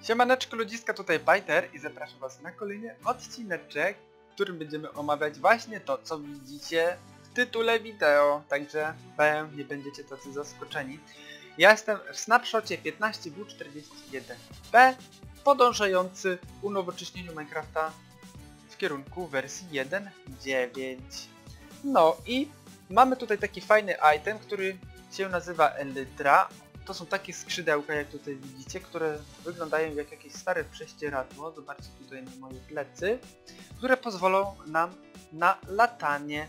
Siemaneczko ludziska, tutaj Bajter i zapraszam was na kolejny odcineczek, w którym będziemy omawiać właśnie to, co widzicie w tytule wideo, także nie będziecie tacy zaskoczeni. Ja jestem w snapshocie 15W41P, podążający unowocześnieniu Minecrafta w kierunku wersji 1.9. No i mamy tutaj taki fajny item, który się nazywa Elytra. To są takie skrzydełka, jak tutaj widzicie, które wyglądają jak jakieś stare prześcieradło. Zobaczcie tutaj na moje plecy, które pozwolą nam na latanie.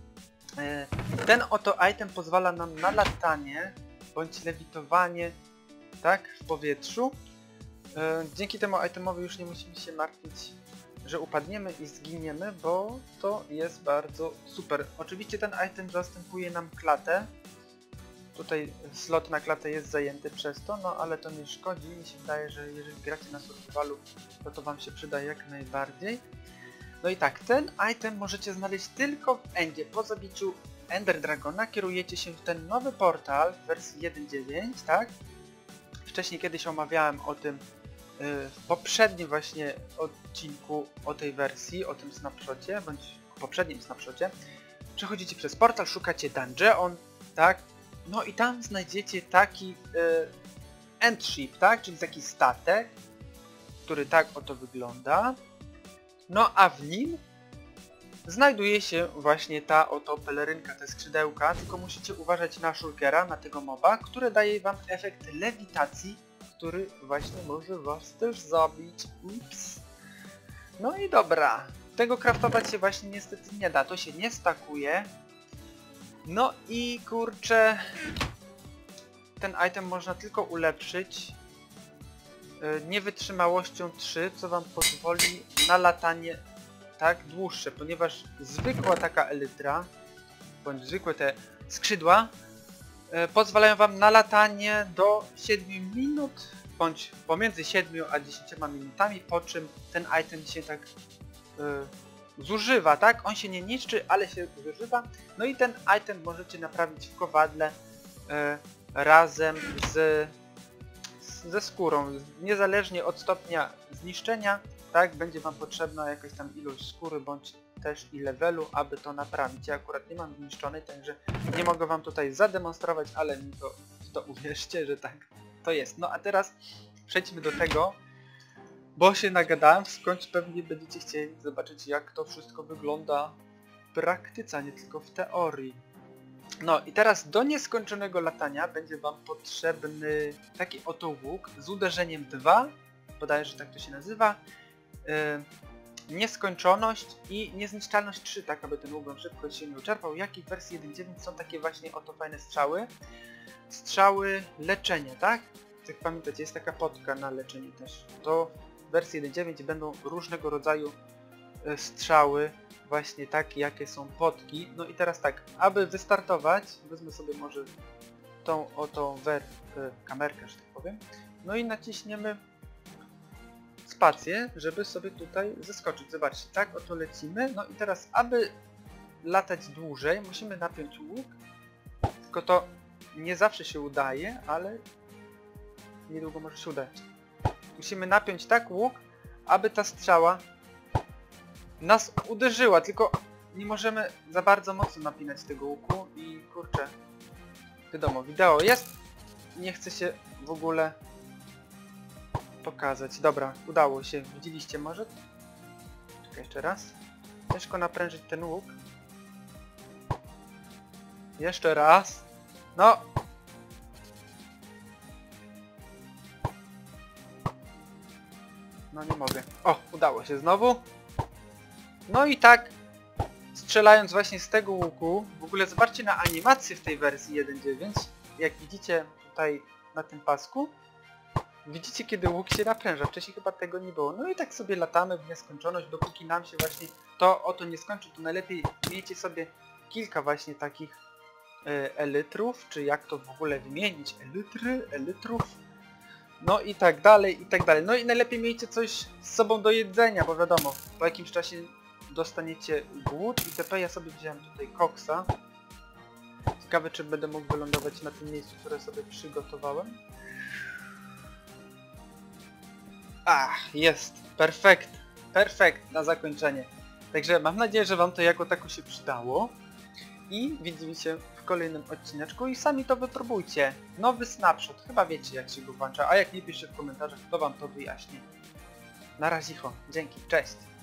Ten oto item pozwala nam na latanie bądź lewitowanie, tak, w powietrzu. Dzięki temu itemowi już nie musimy się martwić, że upadniemy i zginiemy, bo to jest bardzo super. Oczywiście ten item zastępuje nam klatę. Tutaj slot na klatę jest zajęty przez to, no ale to nie szkodzi. Mi się wydaje, że jeżeli gracie na survivalu, to wam się przyda jak najbardziej. No i tak, ten item możecie znaleźć tylko w endzie. Po zabiciu Ender Dragona kierujecie się w ten nowy portal w wersji 1.9, tak? Wcześniej kiedyś omawiałem o tym w poprzednim właśnie odcinku o tej wersji, o tym snapshocie, bądź w poprzednim snapshocie. Przechodzicie przez portal, szukacie dungeon, tak? No i tam znajdziecie taki endship, tak? Czyli taki statek, który tak oto wygląda. No a w nim znajduje się właśnie ta oto pelerynka, te skrzydełka, tylko musicie uważać na shulkera, na tego moba, który daje wam efekt lewitacji, który właśnie może was też zabić. Ups. No i dobra, tego craftować się właśnie niestety nie da, to się nie stakuje. No i kurczę, ten item można tylko ulepszyć niewytrzymałością 3, co wam pozwoli na latanie tak dłuższe, ponieważ zwykła taka elytra, bądź zwykłe te skrzydła pozwalają wam na latanie do 7 minut, bądź pomiędzy 7 a 10 minutami, po czym ten item się tak zużywa, tak? On się nie niszczy, ale się zużywa. No i ten item możecie naprawić w kowadle razem ze skórą. Niezależnie od stopnia zniszczenia, tak? Będzie wam potrzebna jakaś tam ilość skóry, bądź też i levelu, aby to naprawić. Ja akurat nie mam zniszczonej, także nie mogę wam tutaj zademonstrować, ale mi to uwierzcie, że tak to jest. No a teraz przejdźmy do tego, bo się nagadałem, w końcu pewnie będziecie chcieli zobaczyć, jak to wszystko wygląda w praktyce, a nie tylko w teorii. No i teraz do nieskończonego latania będzie wam potrzebny taki oto łuk z uderzeniem 2, bodajże tak to się nazywa, nieskończoność i niezniszczalność 3, tak aby ten łuk wam szybko się nie uczerpał, jak i w wersji 1.9 są takie właśnie oto fajne strzały leczenia, tak? Jak pamiętacie, jest taka potka na leczenie też. To w wersji 1.9 będą różnego rodzaju strzały, właśnie takie jakie są potki. No i teraz tak, aby wystartować, wezmę sobie może tą oto kamerkę, że tak powiem. No i naciśniemy spację, żeby sobie tutaj zeskoczyć. Zobaczcie, tak oto lecimy. No i teraz, aby latać dłużej, musimy napiąć łuk. Tylko to nie zawsze się udaje, ale niedługo może się udać. Musimy napiąć tak łuk, aby ta strzała nas uderzyła, tylko nie możemy za bardzo mocno napinać tego łuku i kurczę, wiadomo, wideo jest i nie chce się w ogóle pokazać. Dobra, udało się, widzieliście może? Czekaj jeszcze raz. Ciężko naprężyć ten łuk. Jeszcze raz. No! No nie mogę. O, udało się znowu. No i tak, strzelając właśnie z tego łuku, w ogóle zobaczcie na animację w tej wersji 1.9, jak widzicie tutaj na tym pasku, widzicie kiedy łuk się napręża, wcześniej chyba tego nie było. No i tak sobie latamy w nieskończoność, dopóki nam się właśnie to oto nie skończy, to najlepiej miejcie sobie kilka właśnie takich elytrów, czy jak to w ogóle wymienić, elytrów. No i tak dalej, i tak dalej. No i najlepiej miejcie coś z sobą do jedzenia, bo wiadomo, po jakimś czasie dostaniecie głód itp. Ja sobie wziąłem tutaj koksa. Ciekawe, czy będę mógł wylądować na tym miejscu, które sobie przygotowałem. Ach, jest. Perfekt. Perfekt na zakończenie. Także mam nadzieję, że wam to jako tako się przydało. I widzimy się w kolejnym odcineczku i sami to wypróbujcie. Nowy snapshot. Chyba wiecie, jak się go włącza. A jak nie, piszcie w komentarzach, to wam to wyjaśnię. Na razie, dzięki, cześć.